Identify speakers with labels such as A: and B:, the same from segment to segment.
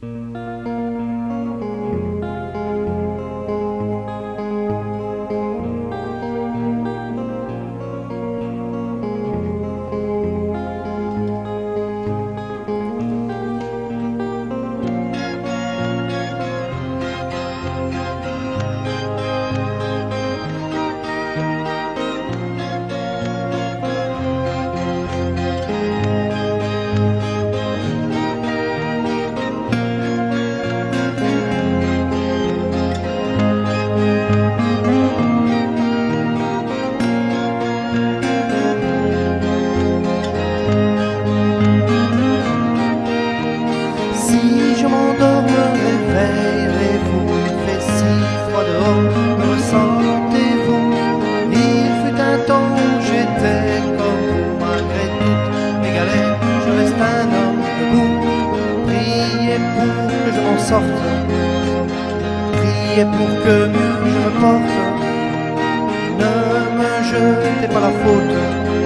A: Priez pour que mieux je me porte. Ne me jetez pas la faute,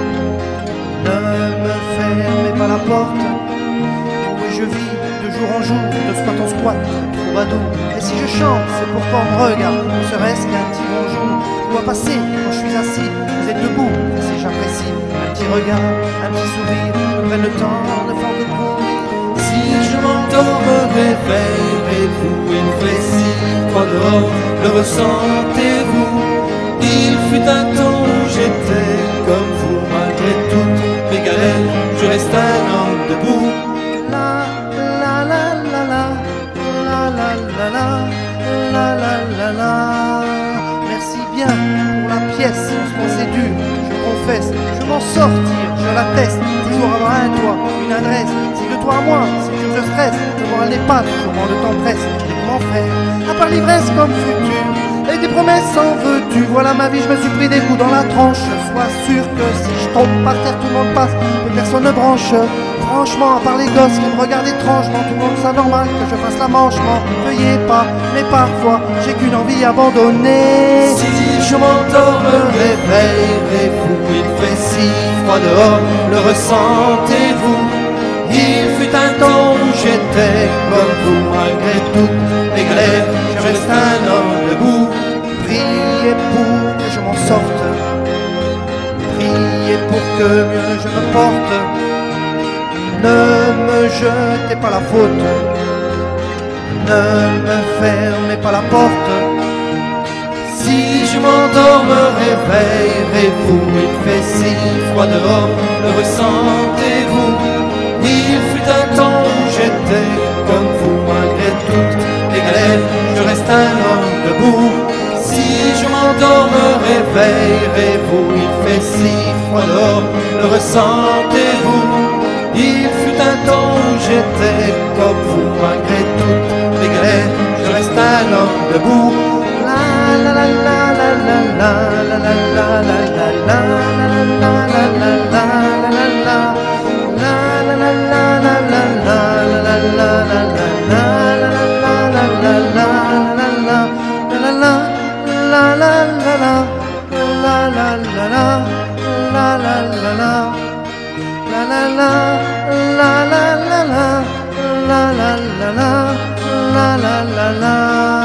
A: ne me fermez pas la porte. Oui, je vis de jour en jour, de squat en squat, troubadour. Et si je chante, c'est pour qu'on me regarde, ne serait-ce qu'un petit bonjour. Je dois passer quand je suis assis, vous êtes debout, et si j'apprécie un petit regard, un petit sourire, me prenne le temps de faire de courir.
B: Si je m'endors, me réveillerez-vous? Il fait si froid dehors, le ressentez-vous? Il fut un temps où j'étais comme vous, malgré toutes mes galères, je reste un homme debout.
A: La la la la la la la la la la la la. Merci bien pour la pièce, franchement c'est dur, je confesse, je m'en sortir, je l'atteste, toujours avoir un toit, une adresse. De toi à moi, c'est dur, je stresse. Le moral n'est pas toujours, le temps presse. Et comment faire, à part l'ivresse comme futur, et des promesses en veux-tu? Voilà ma vie, je me suis pris des coups dans la tranche. Sois sûr que si je tombe par terre, tout le monde passe, mais personne ne branche. Franchement, à part les gosses qui me regardent étrangement, tout le monde c'est normal que je fasse la manche. M'en veuillez pas, mais parfois j'ai qu'une envie abandonnée.
B: Si je m'endors, me réveillerez-vous? Il fait si froid dehors, le ressentez-vous? Il fut un temps où j'étais comme vous, malgré toutes les galères, je reste un homme debout.
A: Priez pour que je m'en sorte, priez pour que mieux je me porte. Ne me jetez pas la faute, ne me fermez pas la porte.
B: Si je m'endors, me réveillerez-vous? Il fait si froid dehors, le ressentez-vous? Il fut un temps où j'étais comme vous, malgré toutes les galères, je reste un homme debout. Si je m'endors, me réveillerez-vous? Il fait si froid dehors, le ressentez-vous? Il fut un temps où j'étais comme vous, malgré toutes les galères, je reste un homme debout.
A: La la la la la la la la la la la la la la